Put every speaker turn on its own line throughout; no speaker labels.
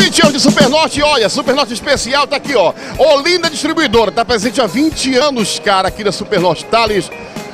20 anos de Supernorte, olha, Supernorte especial tá aqui, ó. Olinda Distribuidora, tá presente há 20 anos, cara, aqui da Supernorte. Thales,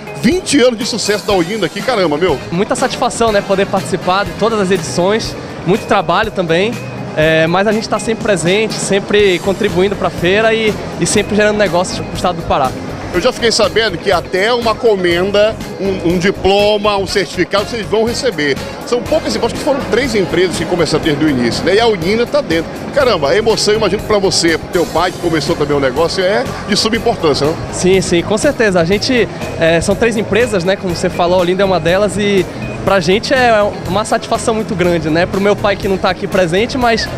20 anos de sucesso da Olinda aqui, caramba, meu.
Muita satisfação, né, poder participar de todas as edições, muito trabalho também, mas a gente está sempre presente, sempre contribuindo para a feira e sempre gerando negócios para o estado do Pará.
Eu já fiquei sabendo que até uma comenda, um diploma, um certificado, vocês vão receber. São poucas, acho que foram 3 empresas que começaram desde o início, né? E a Olinda está dentro. Caramba, a emoção, eu imagino para você, pro teu pai, que começou também o negócio, é de suma importância, não?
Sim, sim, com certeza. A gente, são 3 empresas, né? Como você falou, a Olinda é uma delas e pra gente é uma satisfação muito grande, né? Pro meu pai que não tá aqui presente, mas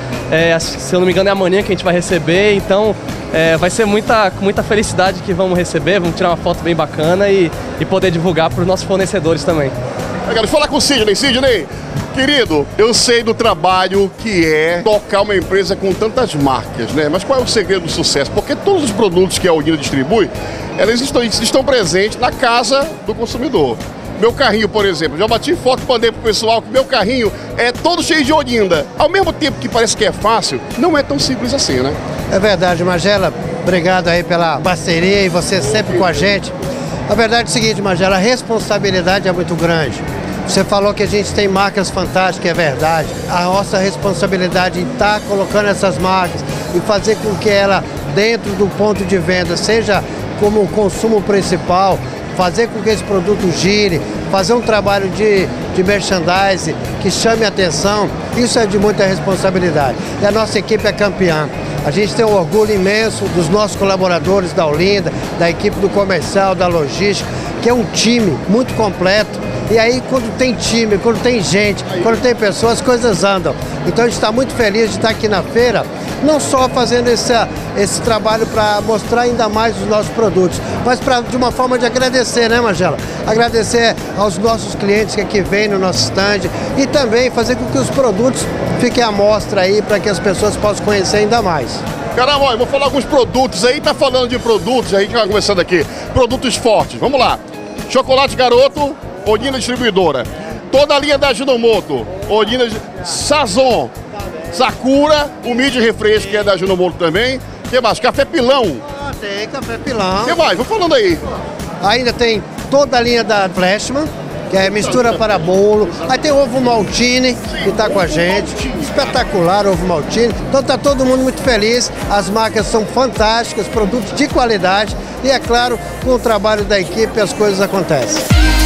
se eu não me engano é amanhã que a gente vai receber, então vai ser com muita felicidade que vamos receber, vamos tirar uma foto bem bacana e poder divulgar para os nossos fornecedores também.
Eu quero falar com o Sidney. Sidney, querido, eu sei do trabalho que é tocar uma empresa com tantas marcas, né? Mas qual é o segredo do sucesso? Porque todos os produtos que a Olinda distribui, eles estão presentes na casa do consumidor. Meu carrinho, por exemplo, já bati foto e mandei pro pessoal que meu carrinho é todo cheio de Olinda. Ao mesmo tempo que parece que é fácil, não é tão simples assim, né?
É verdade, Magela. Obrigado aí pela parceria e você sempre com a gente. A verdade é o seguinte, Magela, a responsabilidade é muito grande. Você falou que a gente tem marcas fantásticas, é verdade. A nossa responsabilidade em estar colocando essas marcas e fazer com que ela, dentro do ponto de venda, seja como o consumo principal, fazer com que esse produto gire, fazer um trabalho de merchandising que chame a atenção, isso é de muita responsabilidade. E a nossa equipe é campeã. A gente tem um orgulho imenso dos nossos colaboradores da Olinda, da equipe do comercial, da logística, que é um time muito completo. E aí, quando tem time, quando tem gente, quando tem pessoas, as coisas andam. Então, a gente está muito feliz de estar aqui na feira, não só fazendo esse trabalho para mostrar ainda mais os nossos produtos, mas de uma forma de agradecer, né, Magela? Agradecer aos nossos clientes que aqui vêm no nosso stand e também fazer com que os produtos fiquem à mostra aí para que as pessoas possam conhecer ainda mais.
Caramba, eu vou falar alguns produtos aí, tá falando de produtos, a gente vai começando aqui. Produtos fortes, vamos lá. Chocolate Garoto, Olinda Distribuidora. Toda a linha da Ajinomoto, Olinda Sazon, Sakura, o Mid Refresco, que é da Ajinomoto também. O que mais? Café Pilão.
Ah, tem Café Pilão.
O que mais? Vou falando aí.
Ainda tem toda a linha da Flashman, que é mistura para bolo. Aí tem o Ovo Maltine, que está com a gente. Espetacular o Ovo Maltine. Então tá todo mundo muito feliz. As marcas são fantásticas, produtos de qualidade. E é claro, com o trabalho da equipe as coisas acontecem.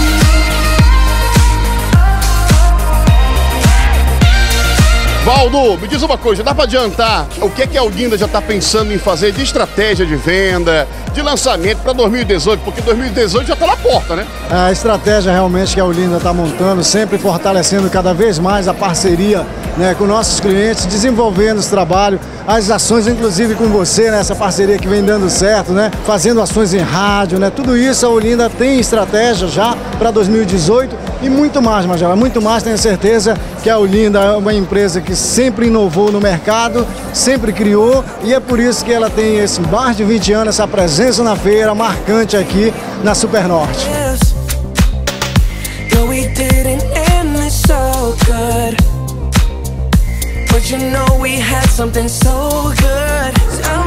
Valdo, me diz uma coisa, dá para adiantar o que a Olinda já está pensando em fazer de estratégia de venda, de lançamento para 2018? Porque 2018 já está na porta, né?
A estratégia realmente que a Olinda está montando, sempre fortalecendo cada vez mais a parceria, né, com nossos clientes, desenvolvendo esse trabalho, as ações inclusive com você, né, essa parceria que vem dando certo, né, fazendo ações em rádio, né, tudo isso a Olinda tem estratégia já para 2018 e muito mais, Magela, muito mais. Tenho certeza que a Olinda é uma empresa que sempre inovou no mercado, sempre criou e é por isso que ela tem esse mais de 20 anos, essa presença na feira marcante aqui na Supernorte. But you know we had something so good.